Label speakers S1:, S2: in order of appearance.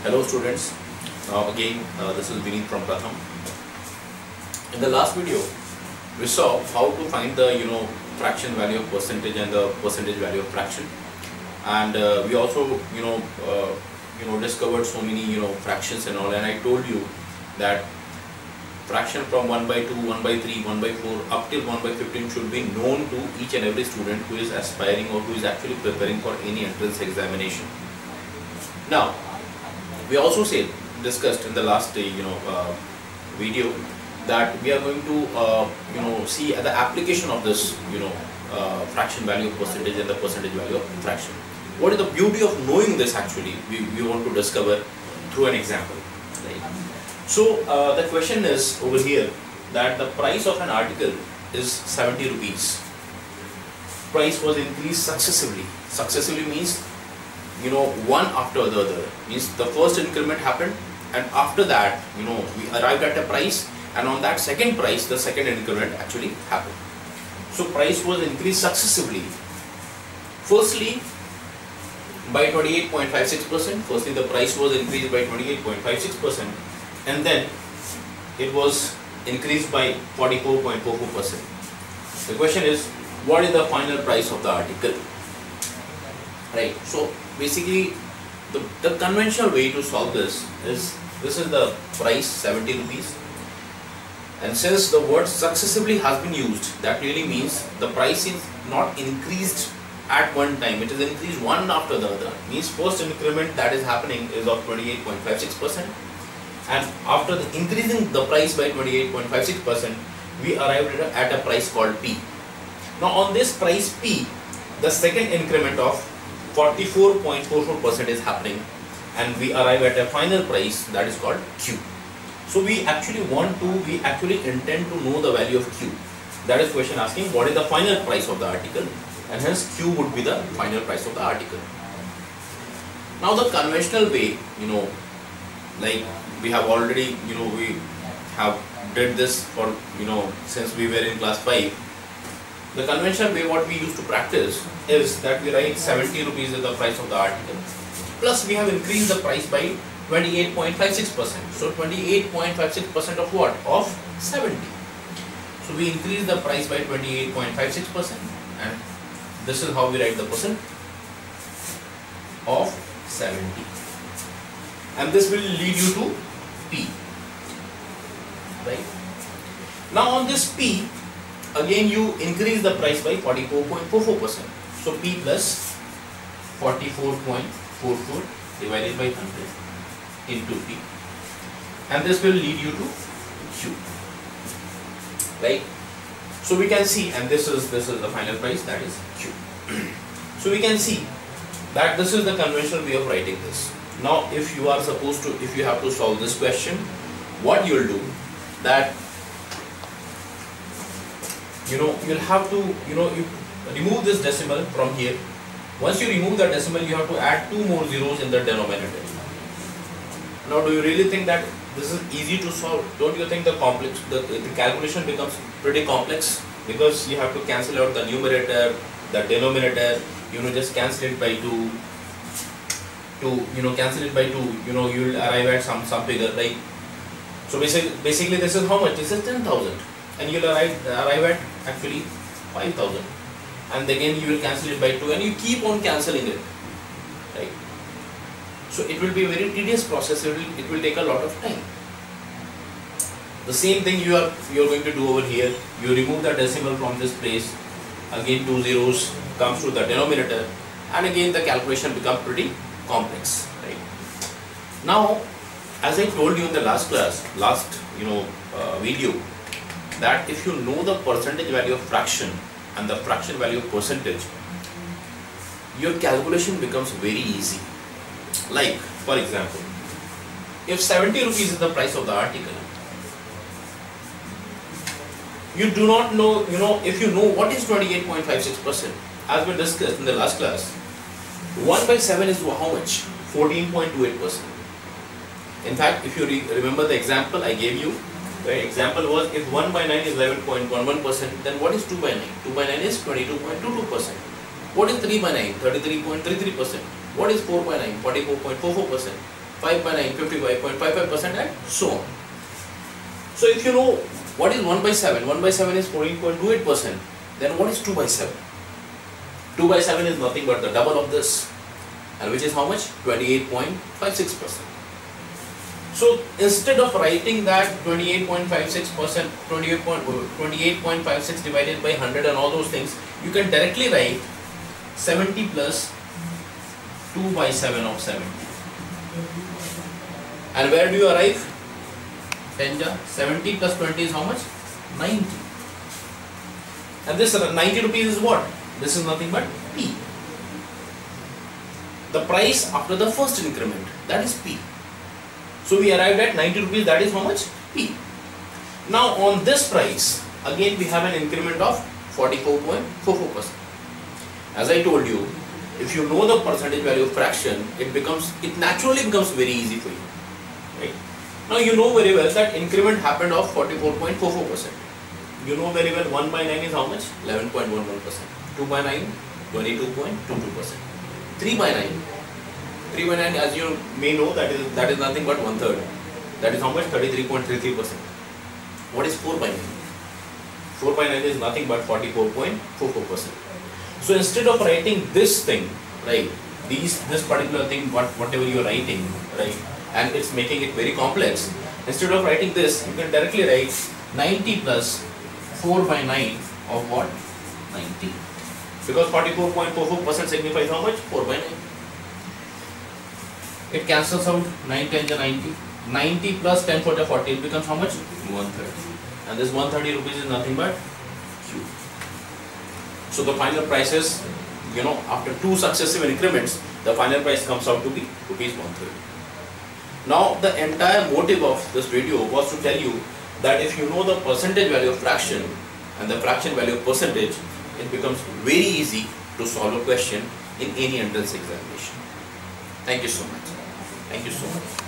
S1: Hello students, again this is Binit from PRATHAM. In the last video we saw how to find the fraction value of percentage and the percentage value of fraction, and we also discovered so many fractions and all, and I told you that fraction from 1 by 2, 1 by 3, 1 by 4 up till 1 by 15 should be known to each and every student who is aspiring or who is actually preparing for any entrance examination. Now we also discussed in the last video that we are going to see the application of this fraction value of percentage and the percentage value of fraction. What is the beauty of knowing this? Actually we want to discover through an example, right? So the question is over here that the price of an article is 70 rupees. Price was increased successively. Successively means one after the other, means the first increment happened, and after that we arrived at a price, and on that second price the second increment actually happened. So price was increased successively. Firstly by 28.56%. Firstly the price was increased by 28.56%, and then it was increased by 44.44%. The question is, what is the final price of the article? Right. So basically the conventional way to solve this is the price 70 rupees, and since the word successively has been used, that really means the price is not increased at one time, it is increased one after the other. Means first increment that is happening is of 28.56%, and after increasing the price by 28.56%, we arrived at a price called P. Now on this price P, the second increment of 44.44% is happening, and we arrive at a final price that is called Q. So we actually intend to know the value of Q. That is question asking what is the final price of the article, and hence Q would be the final price of the article. Now the conventional way, like we have already, we have did this for, since we were in class 5. The conventional way what we used to practice is that we write 70 rupees is the price of the article, plus we have increased the price by 28.56%. So 28.56% of what? Of 70. So we increase the price by 28.56%, and this is how we write the percent of 70. And this will lead you to P. Right? Now on this P, again you increase the price by 44.44%. So P plus 44.44 divided by 100 into P, and this will lead you to Q. Right? So we can see, and this is the final price, that is Q. So we can see that this is the conventional way of writing this. Now if you have to solve this question, what you will do, that you'll have to you remove this decimal from here. Once you remove the decimal, you have to add 2 more zeros in the denominator. Now do you really think that this is easy to solve? Don't you think the calculation becomes pretty complex, because you have to cancel out the numerator, the denominator, just cancel it by 2, cancel it by 2, you'll arrive at some figure, right? So basically this is how much? This is 10,000, and you'll arrive at actually 5,000, and again you will cancel it by 2, and you keep on cancelling it, right? So it will be a very tedious process. It will take a lot of time. The same thing you are going to do over here. You remove the decimal from this place, again 2 zeros comes to the denominator, and again the calculation becomes pretty complex, right? Now, as I told you in the last video, that if you know the percentage value of fraction and the fraction value of percentage, your calculation becomes very easy. Like for example, if 70 rupees is the price of the article, you do not know, if you know what is 28.56%, as we discussed in the last class, 1 by 7 is how much? 14.28%. In fact, if you remember the example I gave you, the example was if 1 by 9 is 11.11%, then what is 2 by 9? 2 by 9 is 22.22%. What is 3 by 9? 33.33%. What is 4 by 9? 44.44%. 5 by 9, 55.55%, and so on. So if you know what is 1 by 7, 1 by 7 is 14.28%, then what is 2 by 7? 2 by 7 is nothing but the double of this, and which is how much? 28.56%. So instead of writing that 28.56%, 28.56 divided by 100 and all those things, you can directly write 70 plus 2 by 7 of 70. And where do you arrive? 70 plus 20 is how much? 90. And this 90 rupees is what? This is nothing but P. The price after the first increment, that is P. So we arrived at 90 rupees, that is how much? P. Now on this price, again we have an increment of 44.44%. As I told you, if you know the percentage value of fraction, it naturally becomes very easy for you. Right? Now you know very well that increment happened of 44.44%. You know very well 1 by 9 is how much? 11.11%. 2 by 9, 22.22%. 3 by 9. 3 by 9, as you may know, that is nothing but 1/3. That is how much? 33.33%. What is 4 by 9? 4 by 9 is nothing but 44.44%. So instead of writing this thing, right, this particular thing, whatever you are writing, right, and it's making it very complex, instead of writing this, you can directly write 90 plus 4 by 9 of what? 90. Because 44.44% signifies how much? 4 by 9. It cancels out 9 10 to 90. 90 plus 10 4 to 40, it becomes how much? 130. And this 130 rupees is nothing but Q. So the final price is, after 2 successive increments, the final price comes out to be rupees 130. Now the entire motive of this video was to tell you that if you know the percentage value of fraction and the fraction value of percentage, it becomes very easy to solve a question in any entrance examination. Thank you so much. Thank you so much.